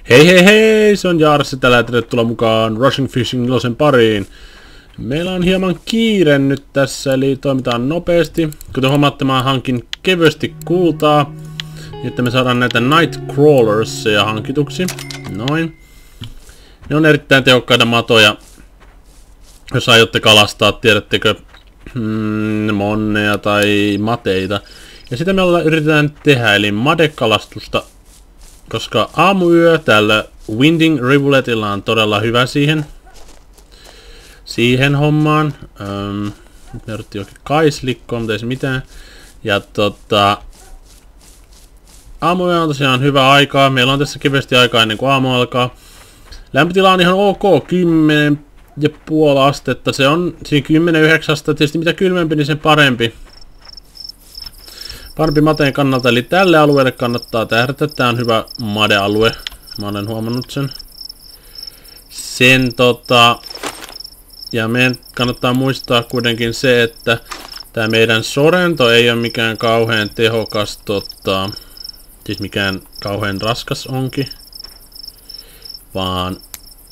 Hei hei hei, se on Jaarsi täällä ja tervetuloa mukaan Rushing Fishing 4 pariin. Meillä on hieman kiire nyt tässä, eli toimitaan nopeasti. Kuten huomaatte, mä hankin kevyesti kultaa, että me saadaan näitä Nightcrawlersia hankituksi. Noin. Ne on erittäin tehokkaita matoja. Jos aiotte kalastaa, tiedättekö, monneja tai mateita. Ja sitä me yritetään tehdä, eli madekalastusta. Koska aamuyö tällä Winding Rivuletilla on todella hyvä siihen hommaan. Nyt löydettiin jokin kaislikko, mutta ei se mitään. Ja aamuyö on tosiaan hyvä aikaa. Meillä on tässä kevyesti aikaa ennen kuin aamu alkaa. Lämpötila on ihan ok, 10,5 astetta. Se on siinä 10,9 astetta. Tietysti mitä kylmempi, niin sen parempi. Parempi mateen kannalta, eli tälle alueelle kannattaa tähdätä. Tää on hyvä madealue. Mä olen huomannut sen. Ja meidän kannattaa muistaa kuitenkin se, että tää meidän sorento ei ole mikään kauhean tehokas, siis mikään kauhean raskas onki, vaan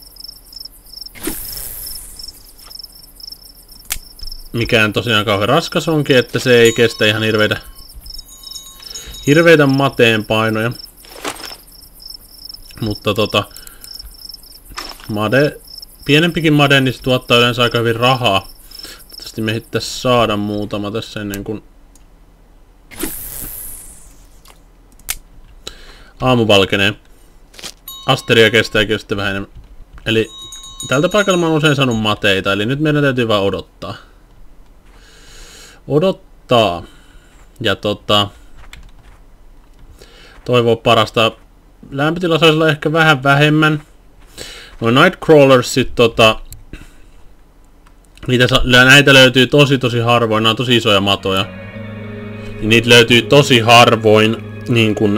mikään tosiaan kauhean raskas onki, että se ei kestä ihan hirveitä mateen painoja. Mutta pienempikin made, niin se tuottaa yleensä aika hyvin rahaa. Toivottavasti me ehdittäisiin saada muutama tässä ennen kuin aamu valkenee. Asteria kestääkin sitten vähän enemmän. Eli tältä paikalla mä oon usein saanut mateita, eli nyt meidän täytyy vaan odottaa. Ja toivoa parasta. Lämpötila saisi olla ehkä vähän vähemmän. Noin Nightcrawlersit, näitä löytyy tosi harvoin. Nämä on tosi isoja matoja. Ja niitä löytyy tosi harvoin niin kuin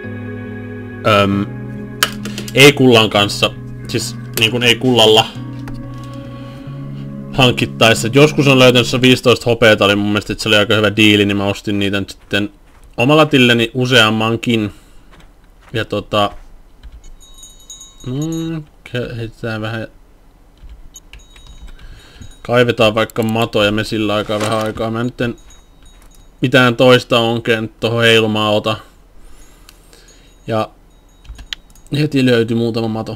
ei kullan kanssa. Siis niin kuin ei kullalla hankittaessa. Joskus on löytänyt 15 hopeata, oli mun mielestä, että se oli aika hyvä diili, niin mä ostin niitä nyt sitten omalla tilleni useammankin. Ja heitetään vähän. Kaivetaan vaikka matoja, me sillä aikaa vähän aikaa. Mä nyt en mitään toista onkeen tohon heilumaan ota. Ja heti löytyi muutama mato.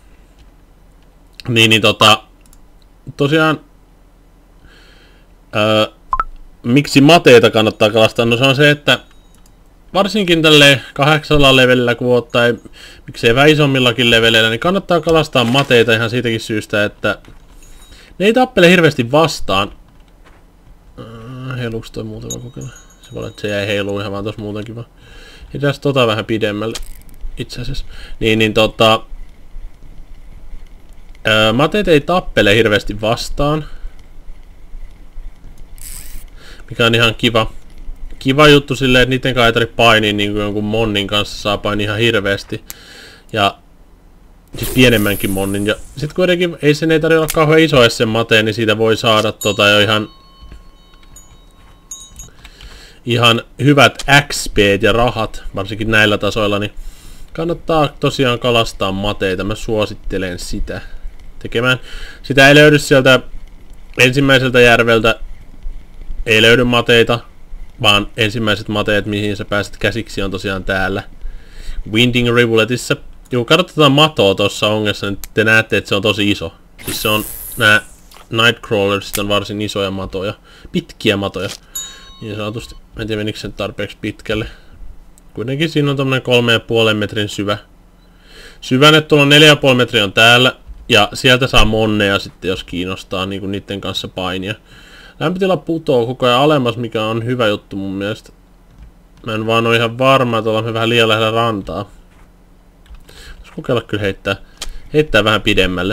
Tosiaan miksi mateita kannattaa kalastaa? No se on se, että varsinkin tälle 8 levelillä tai miksei vähän isommillakin leveleillä, niin kannattaa kalastaa mateita ihan siitäkin syystä, että ne ei tappele hirveästi vastaan. Heiluuks toi muuten vaan kokeilla? Se voi olla, että se jäi heiluun ihan vaan tossa muutenkin vaan. Hitäis vähän pidemmälle itse asiassa. Mateet ei tappele hirveästi vastaan. Mikä on ihan kiva juttu silleen, että niiden kanssa ei tarvitse painia niin kuin jonkun monnin kanssa saa painia ihan hirveästi. Ja siis pienemmänkin monnin. Ja sit kuitenkin ei tarvitse olla kauhean iso sen mateen, niin siitä voi saada jo ihan hyvät XP ja rahat, varsinkin näillä tasoilla, niin kannattaa tosiaan kalastaa mateita. Mä suosittelen sitä tekemään. Sitä ei löydy sieltä ensimmäiseltä järveltä, ei löydy mateita, vaan ensimmäiset mateet, mihin sä pääset käsiksi, on tosiaan täällä Winding Rivuletissa. Kun katsotaan matoa tuossa ongessa, niin te näette, että se on tosi iso. Siis se on, nämä Nightcrawlersit on varsin isoja matoja, pitkiä matoja. Niin sanotusti, en tiedä menikö sen tarpeeksi pitkälle. Kuitenkin siinä on tommonen 3,5 metrin syvänne, tuolla 4,5 metriä on täällä. Ja sieltä saa monneja sitten, jos kiinnostaa niin kuin niiden kanssa painia. Lämpötila putoo koko ajan alemmas, mikä on hyvä juttu mun mielestä. Mä en vaan oo ihan varma, että ollaan me vähän liian lähellä rantaa. Vois kokeilla kyllä heittää vähän pidemmälle.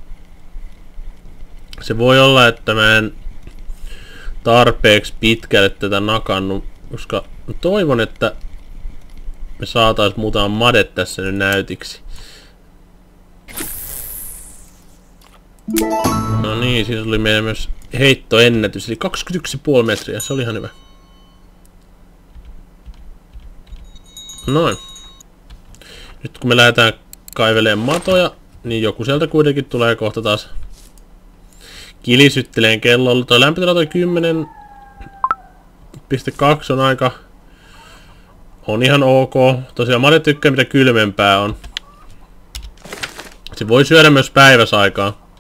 Se voi olla, että mä en tarpeeksi pitkälle tätä nakannut, koska toivon, että me saatais muutama made tässä nyt näytiksi. No niin, siis oli meidän myös heittoennätys, eli 21,5 metriä, se oli ihan hyvä. Noin. Nyt kun me lähdetään kaiveleen matoja, niin joku sieltä kuitenkin tulee kohta taas kilisytteleen kellolla. Toi lämpötila toi 10.2 on aika... On ihan ok. Tosiaan mä tykkään mitä kylmempää on. Se voi syödä myös päiväsaikaa.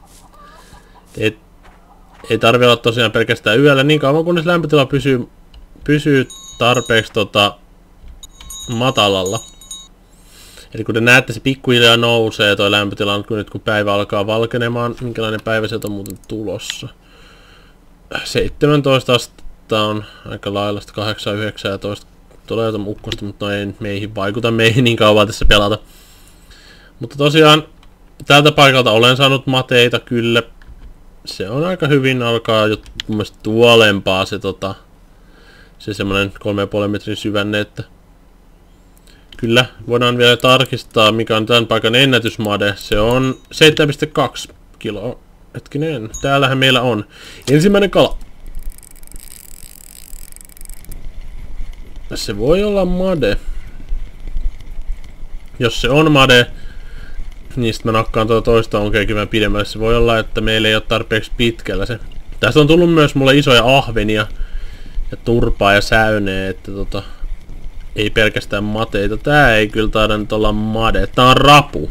Ei tarvi olla tosiaan pelkästään yöllä niin kauan kunnes lämpötila pysyy tarpeeksi matalalla. Eli kun te näette, se pikkuhiljaa nousee toi lämpötila, nyt kun päivä alkaa valkenemaan. Minkälainen päivä sieltä on muuten tulossa? 17 astetta on aika lailla, 8, 19 tulee jotain ukkosta, mutta no ei meihin vaikuta, meihin niin kauan tässä pelata. Mutta tosiaan, tältä paikalta olen saanut mateita kyllä. Se on aika hyvin, alkaa jo mun mielestä tuolempaa se semmonen 3,5 metrin syvänne, että kyllä voidaan vielä tarkistaa mikä on tämän paikan ennätysmade. Se on 7,2 kiloa. Hetkinen, täällähän meillä on ensimmäinen kala. Se voi olla made. Jos se on made, niin sitten mä nakkaan tuota toista onkeakin vähän pidemmälle. Se voi olla, että meillä ei ole tarpeeksi pitkällä se. Tästä on tullut myös mulle isoja ahvenia ja turpaa ja säyneä, että ei pelkästään mateita. Tää ei kyllä taida nyt olla made. Tää on rapu.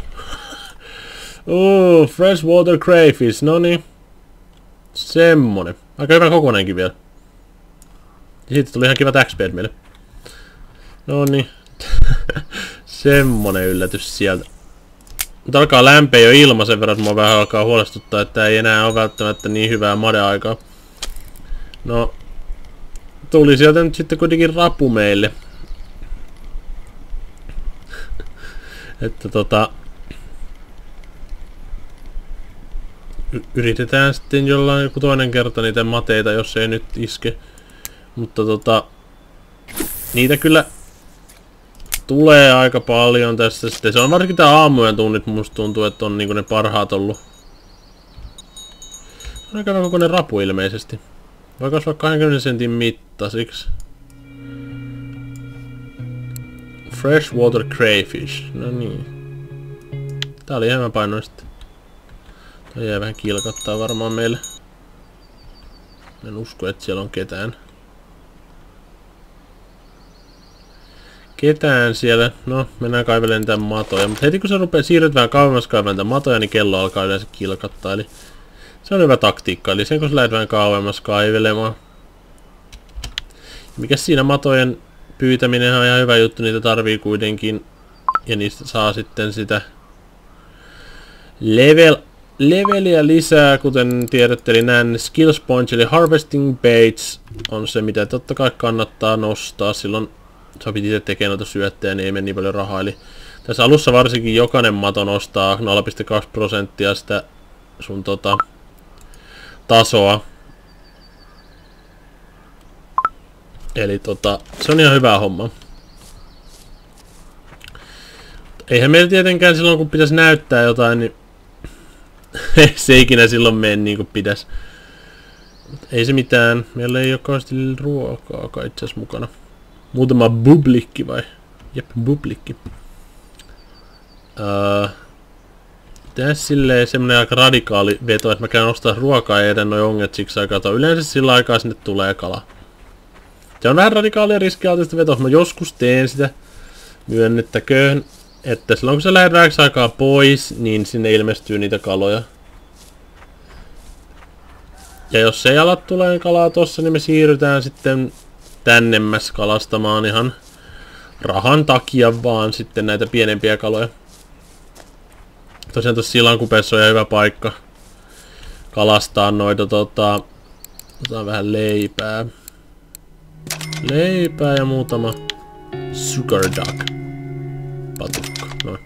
Freshwater crayfish. Noniin. Semmonen. Aika hyvä kokonainkin vielä. Ja siitä tuli ihan kivat XP meille. Noniin. Semmonen yllätys sieltä. Mutta alkaa lämpeä jo ilma sen verran, että mua vähän alkaa huolestuttaa, että ei enää ole välttämättä niin hyvää made-aikaa. No, tuli sieltä nyt sitten kuitenkin rapu meille. Että yritetään sitten jollain joku toinen kerta niitä mateita, jos ei nyt iske. Mutta niitä kyllä tulee aika paljon tässä sitten. Se on varsinkin tää aamujen tunnit, musta tuntuu, että on niinku ne parhaat ollut. On aika kokoinen rapu ilmeisesti. Vai kasvaa 20 sentin mittaisiksi. Freshwater crayfish. No niin. Tää oli hieman painoista. Tää jää vähän kilkattaa varmaan meille. En usko, että siellä on ketään. Ketään siellä? No, mennään kaivelemaan niitä matoja. Mutta heti kun se siirryt vähän kauemmas kaivelemaan niitä matoja, niin kello alkaa yleensä kilkattaa. Eli se on hyvä taktiikka. Eli sen kun sä lähdet vähän kauemmas kaivelemaan. Mikäs siinä matojen pyytäminen on ihan hyvä juttu. Niitä tarvii kuitenkin. Ja niistä saa sitten sitä leveliä lisää, kuten tiedätte. Eli nämä skills points, eli harvesting baits on se, mitä totta kai kannattaa nostaa. Silloin sä piti itse tekemään noita syöttejä, niin ei mene niin paljon rahaa. Eli tässä alussa varsinkin jokainen mato nostaa 0,2% sitä sun tasoa. Eli se on ihan hyvä homma. Eihän meillä tietenkään silloin kun pitäisi näyttää jotain, niin se ei ikinä silloin mene niin kuin pitäisi. Ei se mitään. Meillä ei ole kauheasti ruokaa itse asiassa mukana. Muutama bublikki vai? Jep, bublikki. Tässä silleen semmonen aika radikaali veto, että mä käyn ostaa ruokaa ja edän noi onget siksi aikaa. Yleensä sillä aikaa sinne tulee kala. Se on vähän radikaalia riskialtista vetoa. Mä joskus teen sitä. Myönnettäköön, että silloin kun sä lähdet vähäksi aikaa pois, niin sinne ilmestyy niitä kaloja. Ja jos ei ala tulee kalaa tossa, niin me siirrytään sitten tännemmäs kalastamaan ihan rahan takia vaan sitten näitä pienempiä kaloja. Tosiaan tossa sillankupeessa on ihan hyvä paikka kalastaa noita otetaan vähän leipää. Leipää ja muutama sugar duck patukka. Noin.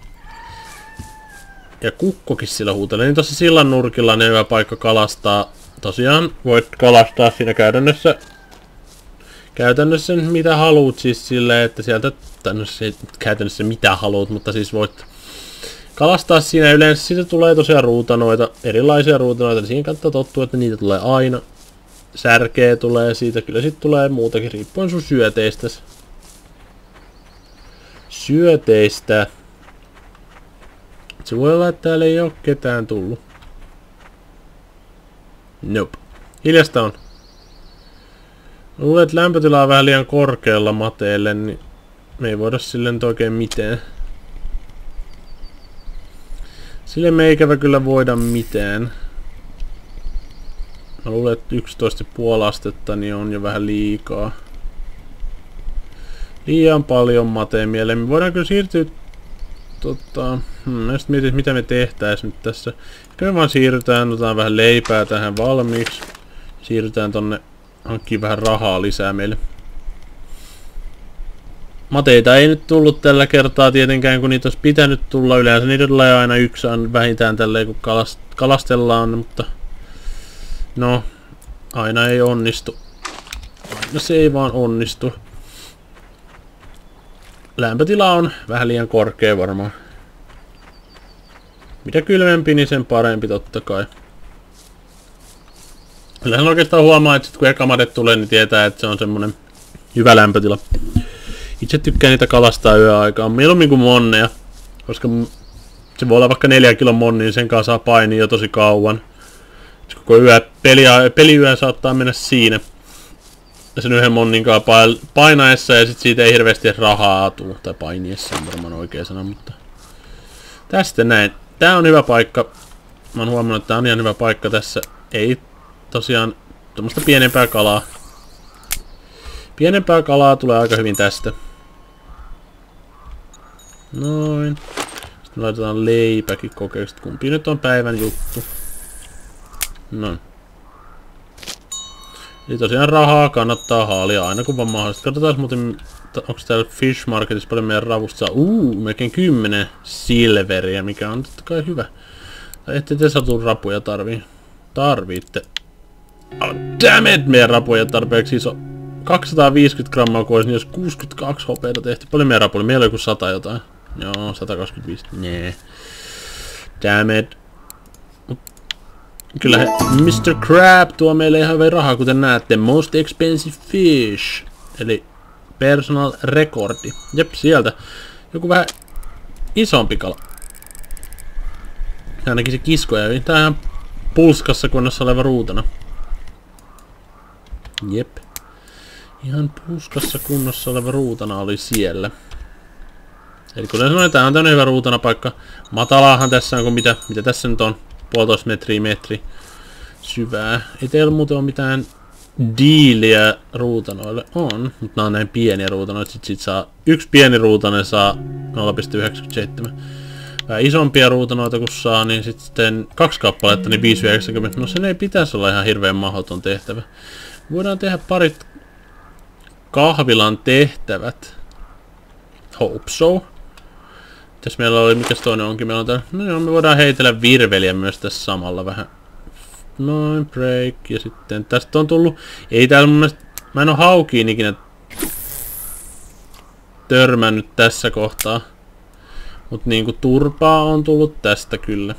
Ja kukkokin sillä huutelee. Niin tossa sillan nurkilla on hyvä paikka kalastaa. Tosiaan voit kalastaa siinä käytännössä mitä haluut, siis silleen, että sieltä käytännössä mitä haluut, mutta siis voit kalastaa siinä. Yleensä siitä tulee tosiaan ruutanoita, erilaisia ruutanoita, niin siinä kannattaa tottua, että niitä tulee aina. Särkeä tulee siitä, kyllä siitä tulee muutakin, riippuen sun syöteistä. Se voi olla, että täällä ei oo ketään tullut. Nope. Hiljasta on. Luulen, että lämpötila on vähän liian korkealla mateelle, niin me ei voida sille nyt oikein mitään. Sille me ei ikävä kyllä voida mitään. Mä luulen, että 11,5 astetta niin on jo vähän liikaa. Liian paljon mateen mieleen. Me voidaan kyllä siirtyä... mä just mietin, mitä me tehtäis nyt tässä. Ehkä me vaan siirrytään, otetaan vähän leipää tähän valmiiksi. Siirrytään tonne, hankkiin vähän rahaa lisää meille. Mateita ei nyt tullut tällä kertaa tietenkään, kun niitä olisi pitänyt tulla. Yleensä niitä tulee aina yksi vähintään tälleen, kun kalastellaan, mutta... No, aina ei onnistu. Aina se ei vaan onnistu. Lämpötila on vähän liian korkea varmaan. Mitä kylmempi, niin sen parempi totta kai. Kyllähän oikeastaan huomaa, että sit kun eka made tulee, niin tietää, että se on semmonen hyvä lämpötila. Itse tykkään niitä kalastaa yöaikaan. Mieluummin kuin monneja. Koska se voi olla vaikka 4 kilon monni, niin sen kanssa saa painia jo tosi kauan. Koko peliyö saattaa mennä siinä. Ja sen yhden monnin kanssa painaessa ja sit siitä ei hirveästi rahaa tule. Tai painiessa on varmaan oikea sana, mutta... Tästä näin. Tää on hyvä paikka. Mä oon huomannut, että tää on ihan hyvä paikka tässä. Ei tosiaan tommoista pienempää kalaa. Pienempää kalaa tulee aika hyvin tästä. Noin. Sitten me laitetaan leipäkin kokeeksi. Kumpi nyt on päivän juttu. Noin. Eli tosiaan rahaa kannattaa haalia aina kun vaan mahdollista. Katsotaan muuten, onko täällä Fish Marketissa paljon meidän ravusta saa. Melkein 10 silveriä, mikä on totta kai hyvä. Tai ette te satu rapuja tarvitte. Oh, damn it! Meidän rapuja tarpeeksi iso. 250 grammaa kun olisi, niin jos 62 hopeita tehty. Paljon meidän rapuja. Meillä on joku 100 jotain. Joo, 125. Nee. Damn it. Kyllä Mr. Crab tuo meille ihan hyvin rahaa, kuten näette. Most expensive fish. Eli personal recordi. Jep, sieltä. Joku vähän isompi kala. Ainakin se kiskoja. Tää on ihan pulskassa kunnossa oleva ruutana. Jep. Ihan pulskassa kunnossa oleva ruutana oli siellä. Eli kuten sanoin, tää on tämmönen hyvä ruutana paikka. Matalaahan tässä on kuin mitä tässä nyt on. 1,5 metri syvää. Ei teillä muuten ole mitään diiliä ruutanoille. On, mutta nämä on näin pieniä ruutanoita. Sit saa yksi pieni ruutane saa 0,97. Vähän isompia ruutanoita kun saa, niin sitten 2 kappaletta, niin 5,90. No sen ei pitäisi olla ihan hirveän mahdoton tehtävä. Voidaan tehdä parit kahvilan tehtävät. Hope so. Tässä meillä oli, mikäs toinen onkin, meillä on täällä, no joo, me voidaan heitellä virveliä myös tässä samalla vähän. Noin, break, ja sitten tästä on tullut, ei täällä mun mielestä, mä en oo haukiin ikinä törmännyt tässä kohtaa. Mut niinku turpaa on tullut tästä kyllä.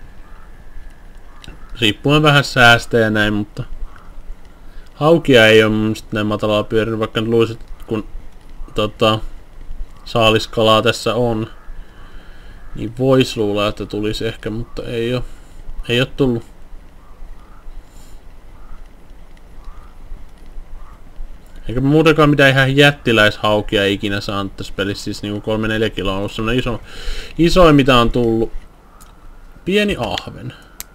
Riippuen vähän säästä ja näin, mutta haukia ei oo mun mielestä näin matalaa pyörinyt, vaikka nyt luisit, kun saaliskalaa tässä on. Niin vois luulla, että tulisi ehkä, mutta ei oo tullut. Eikä muutenkaan mitään ihan jättiläishaukia ikinä saanut tässä pelissä, siis niinku 3-4 kiloa on ollut semmonen isoin mitä on tullut. Pieni ahven.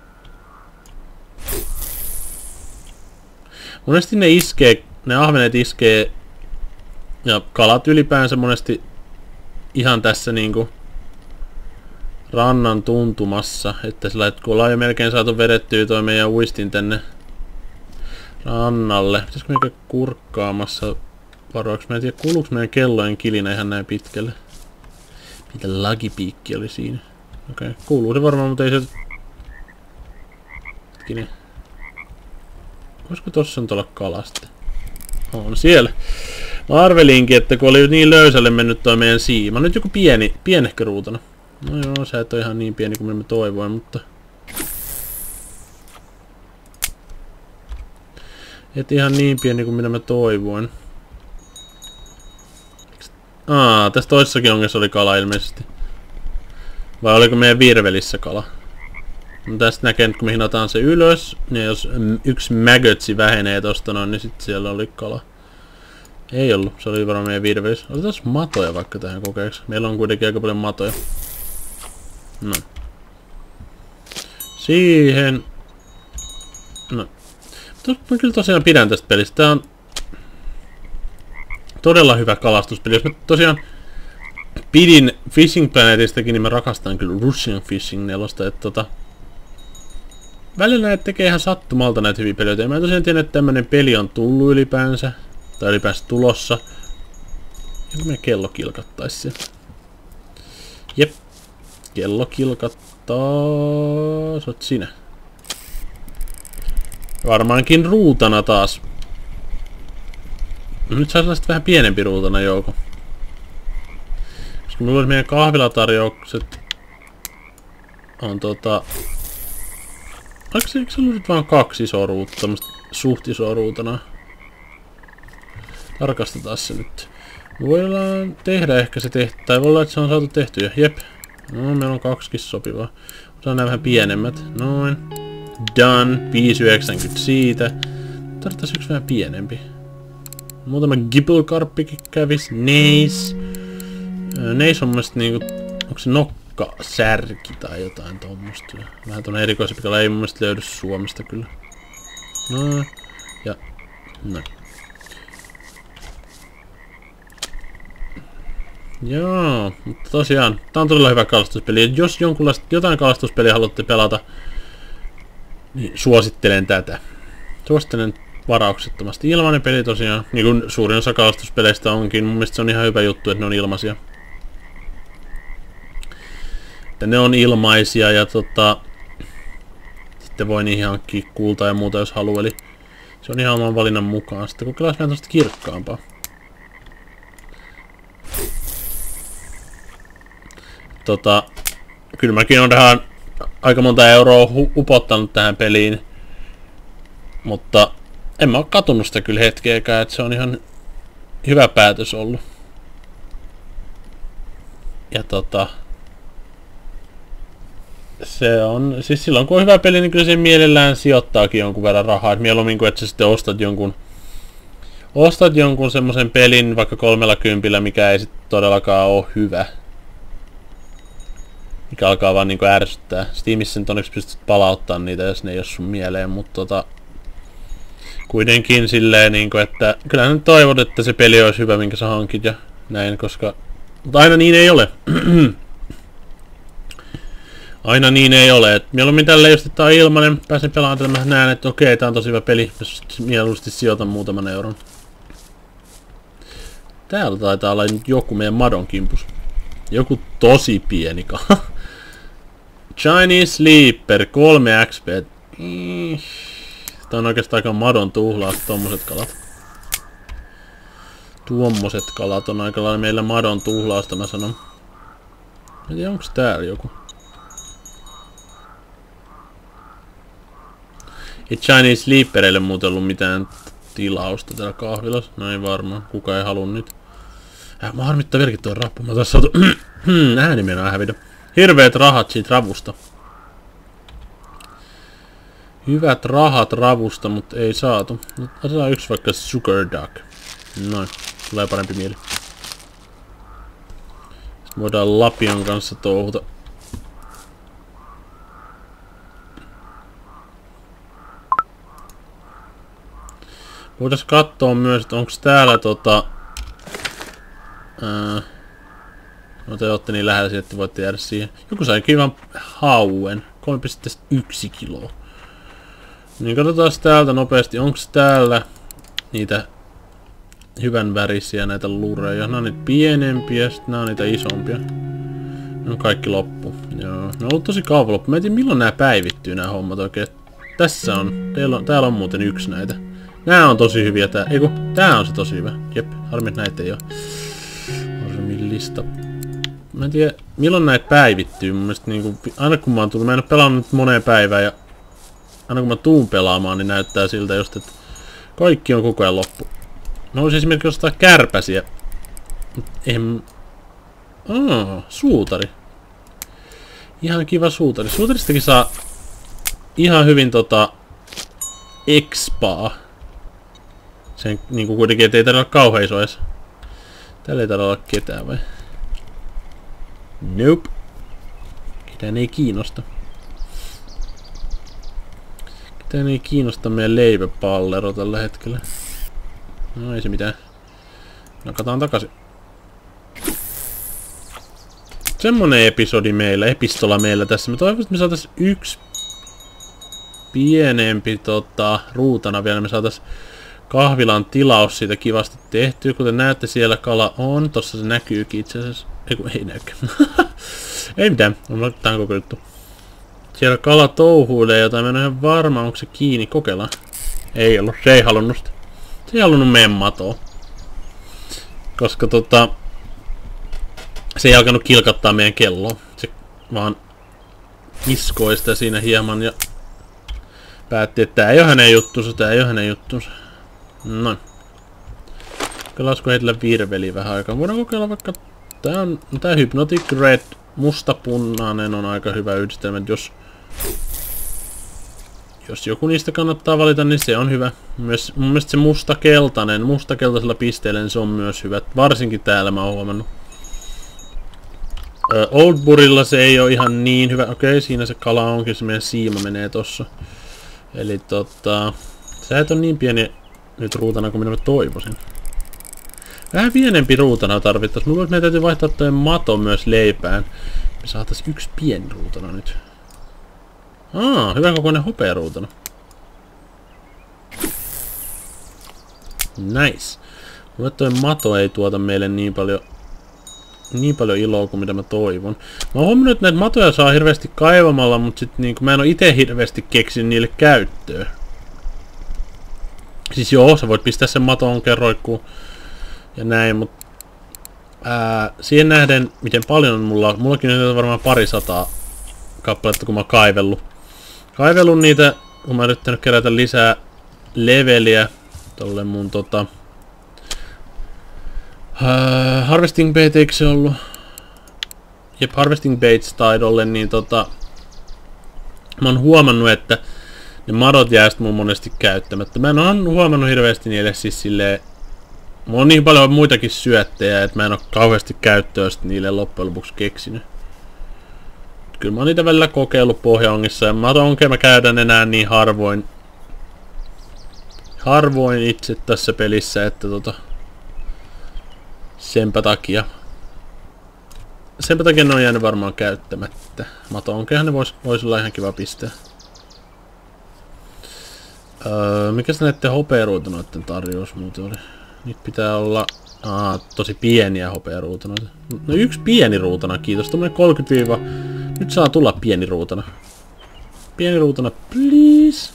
Monesti ne ahvenet iskee, ja kalat ylipäänsä monesti ihan tässä niinku rannan tuntumassa, että sillä, että kun ollaan jo melkein saatu vedettyä toi meidän uistin tänne rannalle. Pitäisikö me kurkkaamassa varoiksi? Mä en tiedä, kuuluuko meidän kellojen kilinä ihan näin pitkälle. Mitä lagipiikki oli siinä? Okei, kuuluu se varmaan, mutta ei se... Hetkinen. Voisiko tossa nyt olla kalasta? On siellä. Mä arvelinkin, että kun oli niin löysälle mennyt toi meidän siima. Nyt joku pienehkö ruutana. No joo, sä et ole ihan niin pieni kuin me toivoin, mutta... Et ihan niin pieni kuin minä mä toivoin. Tässä toisessakin ongessa oli kala ilmeisesti. Vai oliko meidän virvelissä kala? No tästä näkee, että kun me hinataan se ylös, niin jos yksi magotsi vähenee tosta noin, niin sitten siellä oli kala. Ei ollut, se oli varmaan meidän virvelissä. Otetaan matoja vaikka tähän kokeeksi. Meillä on kuitenkin aika paljon matoja. No. Siihen. No. Mä kyllä tosiaan pidän tästä pelistä. Tää on todella hyvä kalastuspeli. Jos mä tosiaan pidin Fishing Planetistakin, niin mä rakastan kyllä Russian Fishing 4. Että välillä näitä tekee ihan sattumalta näitä hyviä pelejä. Mä en tosiaan tiedä, että tämmönen peli on tullut ylipäänsä. Tai ylipäänsä tulossa. Joku meidän kello kilkattais siellä. Jep. Kello kilkattaa. Se oot sinä. Varmaankin ruutana taas. Nyt saa sellaiset vähän pienempi ruutana joukko. Koska mulla olisi meidän kahvilatarjoukset on eikö se ollut nyt vaan 2 isoa ruutta, tämmöstä suht isoa ruutana? Tarkastetaan se nyt. Voidaan tehdä ehkä se tai voi olla, että se on saatu tehty jo. Jep. No, meillä on 2 sopivaa. Otetaan nämä vähän pienemmät. Noin. Done. 5,90 siitä. Tarvittaisi yksi vähän pienempi. Muutama gibblekarppikin kävis. Nice. Nice on mielestäni niinku, onko se nokkasärki tai jotain tommosta. Vähän tuonne erikoisempi kala, ei mun mielestä löydy Suomesta kyllä. No. Ja. Noin. Joo, mutta tosiaan, tää on todella hyvä kalastuspeli. Jos jotain kalastuspeliä haluatte pelata, niin suosittelen tätä. Suosittelen varauksettomasti. Ilmainen peli tosiaan, niin kuin suurin osa kalastuspeleistä onkin. Mun mielestä se on ihan hyvä juttu, että ne on ilmaisia. Että ne on ilmaisia ja sitten voi niihin hankkia kultaa ja muuta jos haluaa. Eli se on ihan oman valinnan mukaan. Sitten kokeillaan vähän tosta kirkkaampaa. Kyllä mäkin on tähän aika monta euroa upottanut tähän peliin. Mutta en mä oo katunut sitä kyllä hetkeäkään, että se on ihan hyvä päätös ollut. Ja se on, siis silloin kun on hyvä peli, niin kyllä se mielellään sijoittaakin jonkun verran rahaa. Et mieluummin kuin että sä sitten ostat jonkun semmosen pelin vaikka 30, mikä ei sitten todellakaan oo hyvä. Mikä alkaa vaan niinku ärsyttää. Steamissa nyt onneksi pystyt palauttamaan niitä, jos ne ei oo sun mieleen, mutta kuitenkin silleen niinku, että kyllä nyt toivot, että se peli olisi hyvä, minkä sä hankit ja näin, koska mutta aina niin ei ole. Aina niin ei ole. Et mieluummin tälleen just, että tää on ilmanen, pääsen pelaamaan, mä näen, että okei, tää on tosi hyvä peli, jos mieluusti sijoitan muutaman euron. Täällä taitaa olla nyt joku meidän madon kimpus. Joku tosi pieni kala. Chinese Sleeper, 3 XP. Tää on oikeastaan aika madon tuhlaus, tommoset kalat. Tuommoiset kalat on aika lailla meillä madon tuhlausta, mä sanon. En tiedä, onks täällä joku. Ei Chinese Sleeperille muuten ollut mitään tilausta täällä kahvilassa. No ei varmaan, kuka ei halua nyt. Mä harmittaa verkit tuon rappu. Mä taas saatu ääni meinaa hävitä. Hirveet rahat siitä ravusta. Hyvät rahat ravusta, mutta ei saatu. Otetaan yksi vaikka Sugar Duck. Noin, tulee parempi mieli. Sitten voidaan lapion kanssa touhuta. Voidaan katsoa myös, että onko täällä no te ootte niin lähellä että voitte jäädä siihen. Joku sai kivan hauen. 3,1 kiloa. Niin katsotaan täältä nopeasti. Onko täällä niitä hyvän värisiä näitä lureja? Nämä on niitä pienempiä, sitten nämä on niitä isompia. Ne on kaikki loppu. Joo. Ne on ollut tosi kauan loppu. Mä en tiedä milloin nämä päivittyy nämä hommat oikein. Tässä on. Täällä on muuten yksi näitä. Nää on tosi hyviä tää. Eiku, tää on se tosi hyvä. Jep, harmi näitä ei oo. Armillista. Mä en tiedä milloin näitä päivittyy. Mun mielestä niinku, aina kun mä oon tullut, mä en oo pelannut nyt moneen päivään ja aina kun mä tuun pelaamaan, niin näyttää siltä just, että kaikki on koko ajan loppu. Mä voisin esimerkiksi ostaa kärpäsiä. Suutari. Ihan kiva suutari. Suutaristakin saa ihan hyvin expaa. Sen niinku kuitenkin, ettei tarvitse olla kauhean iso edes. Täällä ei tarvitse olla ketään vai? Nope. Ketään ei kiinnosta. Ketään ei kiinnosta meidän leipäpallero tällä hetkellä. No ei se mitään. Nakataan takaisin. Semmonen epistola meillä tässä. Mä toivon, että me saatais yksi pienempi ruutana vielä. Me saatais kahvilan tilaus siitä kivasti tehtyä. Kuten näette, siellä kala on. Tossa se näkyykin itse asiassa. Ei näykö. Ei mitään. On tää koko juttu. Siellä kala touhuilee jotain. Mä en ole ihan varma, onko se kiinni. Kokeillaan. Ei ollut. Se ei halunnut sitä. Se ei halunnut meidän matoa. Koska se ei alkanut kilkattaa meidän kelloa. Se vaan iskoi sitä siinä hieman ja päätti, että tää ei oo hänen juttunsa, tää ei oo hänen juttunsa. Noin. Kokeillaanko heitellä virveliä vähän aikaa. Voidaan kokeilla vaikka... Tää Hypnotic Red mustapunainen on aika hyvä yhdistelmä. Jos joku niistä kannattaa valita, niin se on hyvä. Mun mielestä se mustakeltaisella pisteellä, niin se on myös hyvä. Varsinkin täällä mä oon huomannut. Oldburilla se ei oo ihan niin hyvä. Okei, siinä se kala onkin, se meidän siima menee tossa. Eli sä et on niin pieni nyt ruutana kuin minä toivoisin. Vähän pienempi ruutana tarvittais. Mun meidän täytyy vaihtaa toi mato myös leipään. Me saatais yksi pieni ruutana nyt. Hyvä kokoinen hopearuutana. Nice. Mulle toi mato ei tuota meille niin paljon iloa kuin mitä mä toivon. Mä oon huomannut, että näitä matoja saa hirveästi kaivamalla, mutta sit niinku mä en oo ite hirveästi keksinyt niille käyttöä. Siis joo, sä voit pistää sen maton kerroikkuun ja näin, mutta siihen nähden, miten paljon on mullakin on varmaan 200 kappaletta, kun mä oon kaivellut niitä, kun mä oon yrittänyt kerätä lisää leveliä tolle mun Harvesting Bait, eikö se ollut? Jep, Harvesting Baits taidolle, niin mä oon huomannut, että ne madot jää sit mun monesti käyttämättä. Mä en oo huomannut hirveästi niille siis silleen... Mulla on niin paljon muitakin syöttejä, että mä en oo kauheasti käyttöä sit niille loppujen lopuksi keksinyt. Kyllä mä oon niitä välillä kokeillut pohjaongissa ja matonkeja mä käytän enää niin harvoin itse tässä pelissä, että senpä takia ne on jäänyt varmaan käyttämättä. Matonkeahan ne vois olla ihan kiva pistää. Mikäs näitten hopearuutunoiden tarjous muuten oli? Niitä pitää olla tosi pieniä hopearuutunoita. No yksi pieni ruutana, kiitos. Tommonen 30 Nyt saa tulla pieni ruutana. Pieni ruutana, please.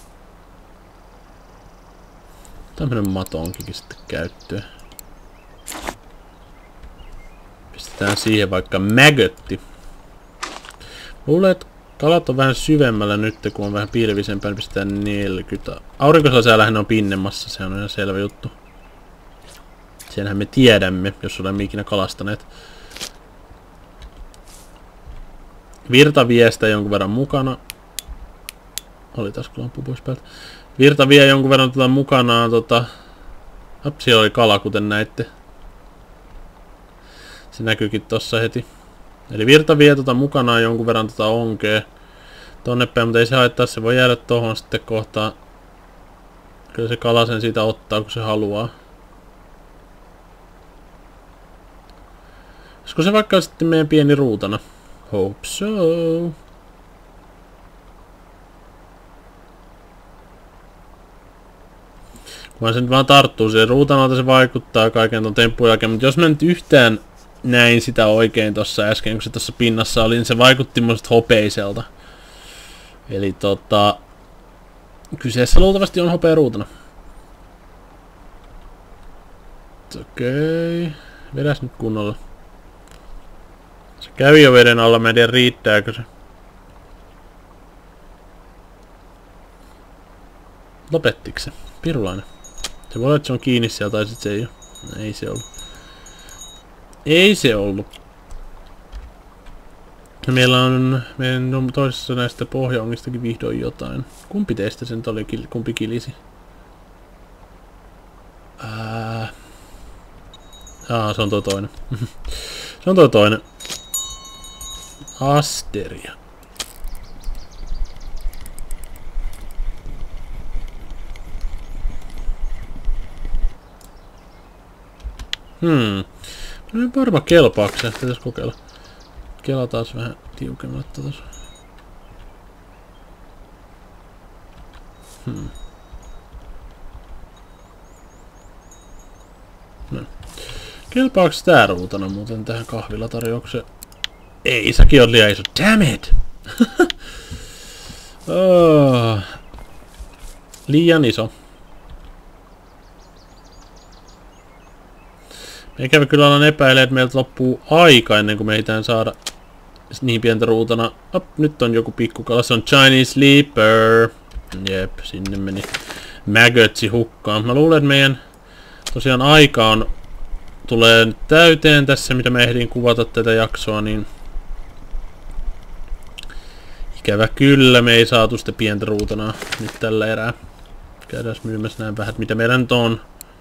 Tämmönen mato onkin sitten käyttöä. Pistetään siihen vaikka maggotti. Luulen, että kalat on vähän syvemmällä nyt, kun on vähän pilvisempää, niin pistetään 40. Aurinkoisella säällähän on pinnemassa, se on ihan selvä juttu. Senhän me tiedämme, jos olemme ikinä kalastaneet. Virtaviestä jonkun verran mukana. Oli taas lamppu pois päältä. Virta vie jonkun verran mukanaan siellä oli kala, kuten näitte. Se näkyykin tossa heti. Eli virta vie mukanaan jonkun verran onkea tonne päin, mutta ei se haittaa, se voi jäädä tohon sitten kohtaan. Kyllä se kala sen siitä ottaa, kun se haluaa. Olisiko se vaikka sitten meidän pieni ruutana? Hope so. Kun sen vaan tarttuu siihen ruutanalta, se vaikuttaa kaiken ton temppujen jälkeen, mutta jos mä nyt yhtään näin sitä oikein tossa äsken, kun se tossa pinnassa oli, niin se vaikutti musta hopeiselta. Eli kyseessä luultavasti on hopearuutana. Okei. Vedäs nyt kunnolla. Se kävi jo veden alla, mä en tiedä riittääkö se. Lopettiks se? Pirulainen. Se voi olla, että se on kiinni siellä, tai sit se ei oo. Ei se ollut. Ei se ollut. Meillä on meidän toisessa näistä pohjaongistakin vihdoin jotain. Kumpi teistä sen oli, kumpi kilisi? Se on tuo toinen. Se on tuo toinen. Asteria. Mä en varma kelpaako se. Pitäis kokeilla. Kela taas vähän tiukemmalle tuossa. No. Kelpaaks tää ruutana muuten tähän kahvilatarjoukseen? Ei, säkin on liian iso. Damn it! Liian iso. Me ikävä kyllä alan epäilee, että meiltä loppuu aika ennen kuin me ehditään saada niin pientä ruutana. Nyt on joku pikkukala, se on Chinese Sleeper. Jep, sinne meni magotsi hukkaan. Mä luulen, että meidän tosiaan aika on tulee täyteen tässä, mitä me ehdin kuvata tätä jaksoa, niin ikävä kyllä me ei saatu sitä pientä ruutanaa nyt tällä erää. Käydään myymässä näin vähän, mitä meidän nyt on.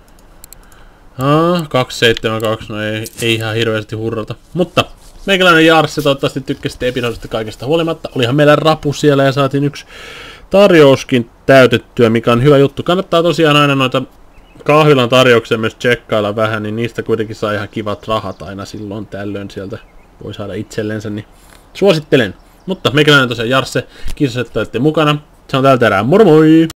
272, no ei ihan hirveästi hurrata. Mutta meikäläinen Jarsse, toivottavasti tykkäsitte episodista kaikesta huolimatta. Olihan meillä rapu siellä ja saatiin yksi tarjouskin täytettyä, mikä on hyvä juttu. Kannattaa tosiaan aina noita kahvilan tarjouksia myös tsekkailla vähän, niin niistä kuitenkin saa ihan kivat rahat aina silloin tällöin sieltä. Voi saada itsellensä, niin suosittelen. Mutta meikäläinen tosiaan Jarsse, kiitos, että olette mukana. Se on tältä erää, moro moi!